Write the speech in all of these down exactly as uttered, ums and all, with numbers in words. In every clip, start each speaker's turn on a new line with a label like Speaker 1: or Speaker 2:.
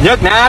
Speaker 1: Nhất nát.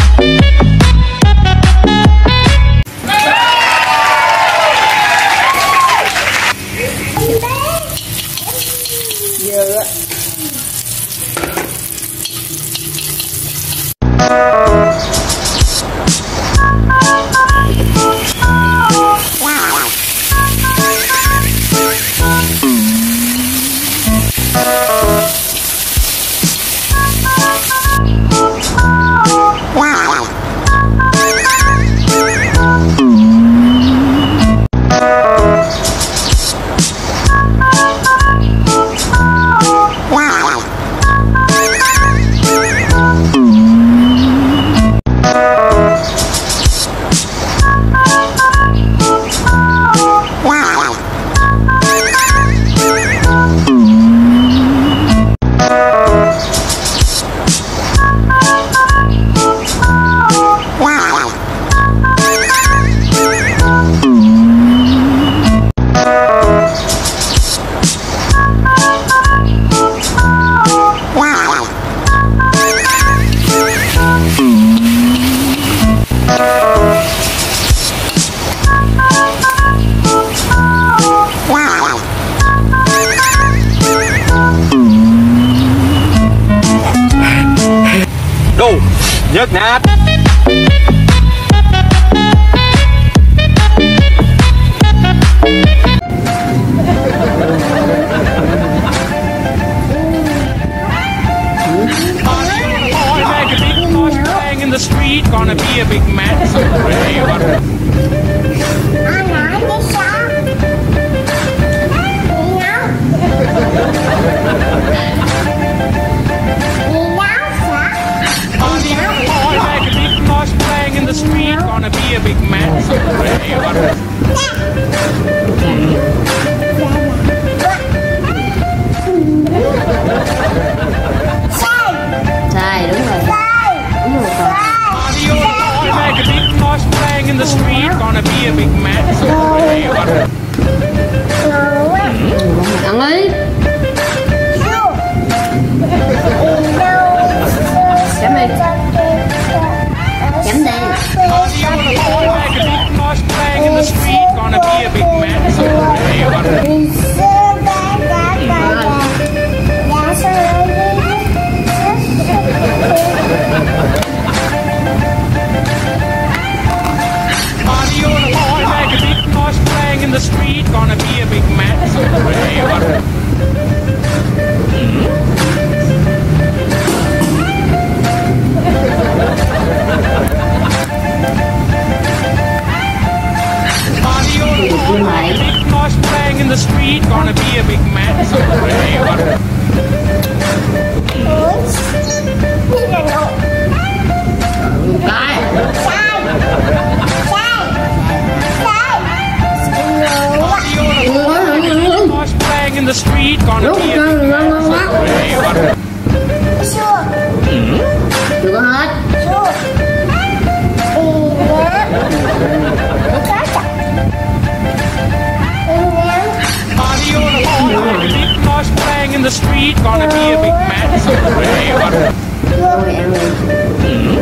Speaker 1: Nhất nát.
Speaker 2: In the street, gonna be a big man. So pray what. In the street, gonna be a big man. So pray what.
Speaker 3: Sai, đúng rồi. Đúng rồi.
Speaker 2: Make a big noise playing in the street, gonna be a big man. So pray what.
Speaker 3: Ăn đi. Chấm đi. Chấm đi.
Speaker 2: Make a big noise playing in the street, gonna be a big man. So pray what. In the street, gonna be a big man. So pray what. Big noise playing in the street, gonna be a big man. So pray what. In the street, gonna be a big man. So pray what.
Speaker 3: Chưa có hết.
Speaker 2: Big noise playing in the street, gonna be a big man. So pray what.
Speaker 3: Rồi ăn đi.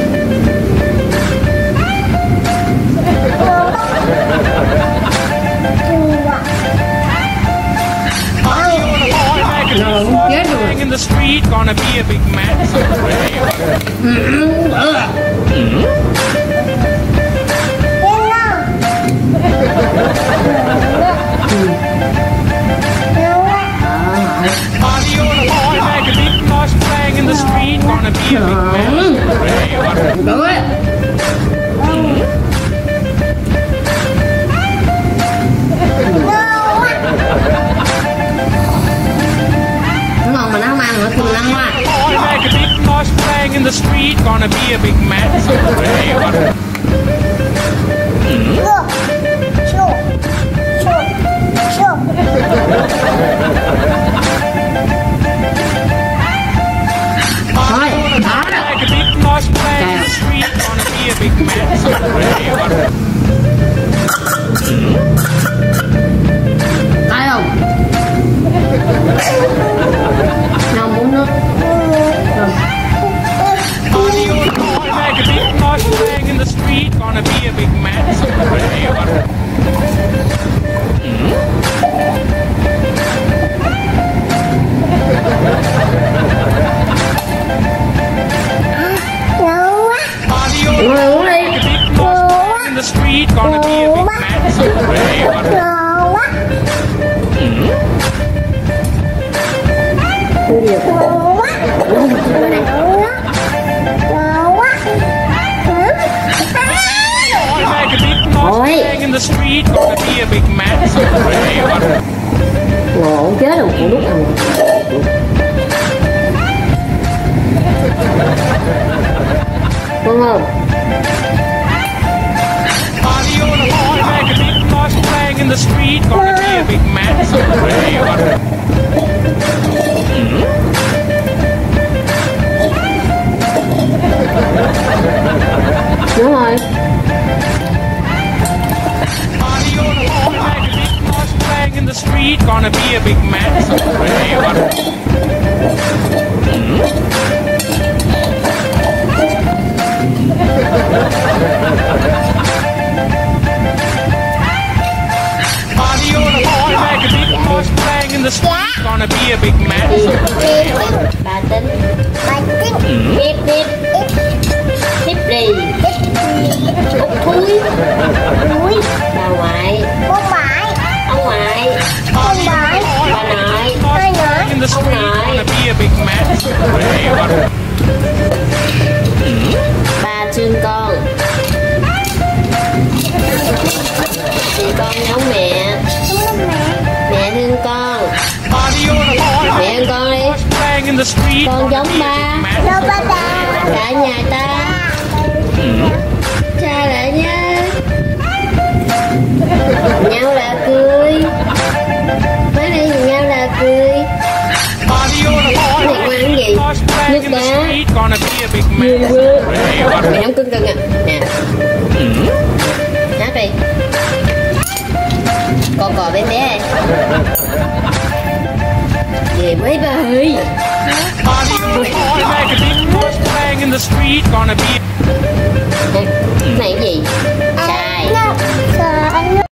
Speaker 2: In the street, gonna be a big man. So pray what. Make a big noise playing in the street, gonna be a big man. So pray what.
Speaker 3: Đúng đấy.
Speaker 2: Make a big noise playing in the street, gonna be a big man. So pray what.
Speaker 3: Thôi, đó đó.
Speaker 2: Make a big noise playing in the street, gonna be a big man. So pray what.
Speaker 3: Thấy không? Nào muốn nước. Ăn gì được? Qua đây.
Speaker 2: Make a big noise playing in the street, gonna be a big man someday.
Speaker 3: Ngộ chết rồi, phụ đút ăn. Không không?
Speaker 2: Party on the boy, make a big noise playing in the street, gonna be a big man someday.
Speaker 3: Đúng rồi.
Speaker 2: Party on the boy, make a big noise playing in the street, gonna be a big man someday. Party on the boy, make a big noise playing in the street, gonna be a big man someday.
Speaker 3: Bà tính. Bà tính. Tiếp tiếp. Tiếp đi. Út thúi. Thúi. Bà ngoại. Ông ngoại. Ông ngoại. Ông ngoại. Bà nội. Bà nội.
Speaker 2: In the street, gonna be a big man someday.
Speaker 3: Ba thương con. Thì con giống mẹ. Mẹ thương con.
Speaker 2: Party on the boy,
Speaker 3: Mẹ thương con đi.
Speaker 2: playing in the street,
Speaker 3: Con giống ba.
Speaker 2: giống ba
Speaker 3: Cả nhà ta. Cha lại nha. Nhau là cười. Mấy đây nhìn nhau là cười.
Speaker 2: Party on the boy,
Speaker 3: Mày ăn gì?
Speaker 2: playing
Speaker 3: Nước
Speaker 2: in the
Speaker 3: đá.
Speaker 2: street, gonna be a big man
Speaker 3: Nhiều quên.
Speaker 2: someday.
Speaker 3: Mày không cưng cưng à? Nè. Hát đi. Con cò bé bé ơi. Về mấy bà ơi.
Speaker 2: Party on the boy, make a big noise playing in the street, gonna be
Speaker 3: Này cái gì? Xài.